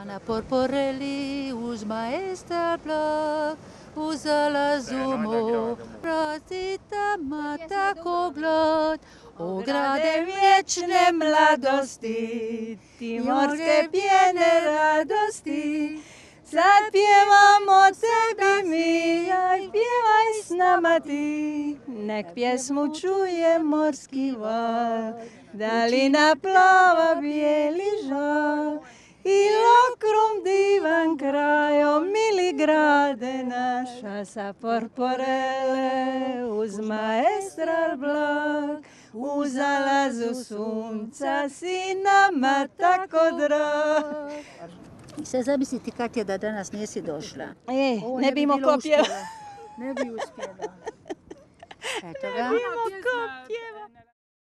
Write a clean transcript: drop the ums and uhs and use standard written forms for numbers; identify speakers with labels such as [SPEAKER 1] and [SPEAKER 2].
[SPEAKER 1] Na porporelli uz maestra blag, uz alazumo, razita mata koglad, o grade vječne mladosti, timorske pjene radosti, zapjevamo tebi mi, aj pjevaj s nama ti, nek pjesmu čuje morski val, dalina plava bijeli žal, i lokrom divan krajo, mili grade naša, sa porporele uz maestral blag, u zalazu sunca si nama tako drag. I sad zamisliti Katja da danas nisi došla.
[SPEAKER 2] Ne bi imao ko pjeva.
[SPEAKER 1] Ne bi uspjela. Eto ga.
[SPEAKER 2] Ne bi imao ko pjeva.